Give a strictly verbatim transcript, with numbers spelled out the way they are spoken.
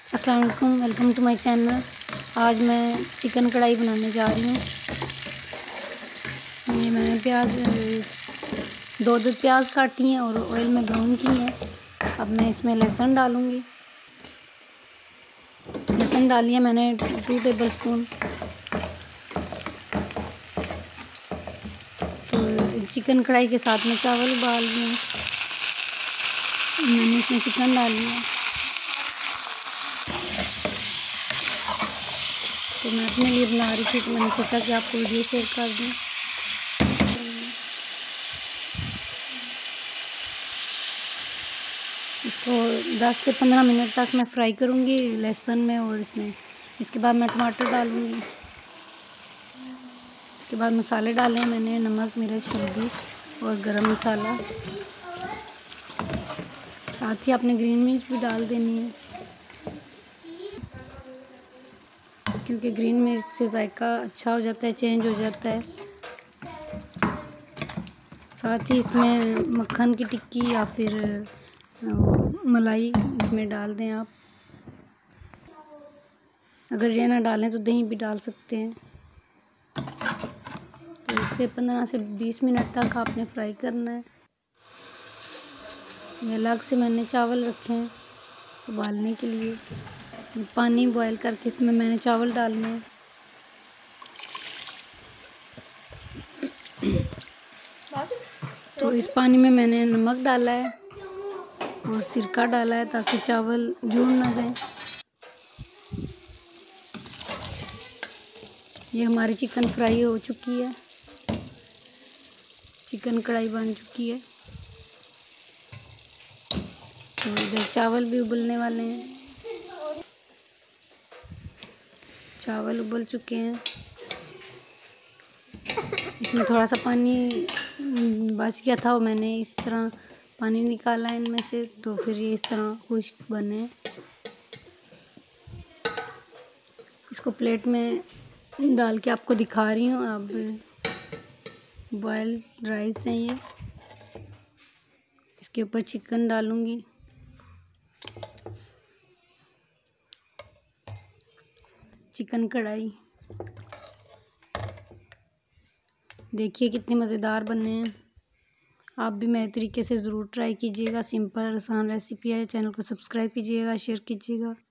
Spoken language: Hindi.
अस्सलाम वालेकुम, वेलकम टू माय चैनल। आज मैं चिकन कढ़ाई बनाने जा रही हूँ। ये मैंने प्याज दो दो प्याज काटी हैं और ऑयल में ब्राउन की हैं। अब मैं इसमें लहसुन डालूँगी। लहसुन डाल लिया मैंने टू टेबल स्पून। तो चिकन कढ़ाई के साथ में चावल उबाल लिए, मैंने इसमें चिकन डाल लिया। तो मैं अपने लिए बना रही थी तो मैंने सोचा कि आपको वीडियो शेयर कर दूँ। इसको दस से पंद्रह मिनट तक मैं फ्राई करूँगी लहसुन में और इसमें। इसके बाद मैं टमाटर डालूँगी। इसके बाद मसाले डाले मैंने, नमक, मिर्च, हल्दी और गरम मसाला। साथ ही आपने ग्रीन मिर्च भी डाल देनी है, क्योंकि ग्रीन मिर्च से जायका अच्छा हो जाता है, चेंज हो जाता है। साथ ही इसमें मक्खन की टिक्की या फिर मलाई इसमें डाल दें आप। अगर ये ना डालें तो दही भी डाल सकते हैं। तो इससे पंद्रह से बीस मिनट तक आपने फ्राई करना है। ये अलग से मैंने चावल रखे हैं उबालने के लिए। पानी बॉयल करके इसमें मैंने चावल डालने हैं। तो इस पानी में मैंने नमक डाला है और सिरका डाला है ताकि चावल जुड़ ना जाए। ये हमारी चिकन फ्राई हो चुकी है, चिकन कढ़ाई बन चुकी है। तो इधर चावल भी उबलने वाले हैं। चावल उबल चुके हैं। इसमें थोड़ा सा पानी बच गया था, वो मैंने इस तरह पानी निकाला इनमें से, तो फिर ये इस तरह खुश्क बने। इसको प्लेट में डाल के आपको दिखा रही हूँ। अब बॉयल राइस हैं ये, इसके ऊपर चिकन डालूँगी। चिकन कढ़ाई देखिए कितने मज़ेदार बने हैं। आप भी मेरे तरीके से ज़रूर ट्राई कीजिएगा। सिंपल आसान रेसिपी है। चैनल को सब्सक्राइब कीजिएगा, शेयर कीजिएगा।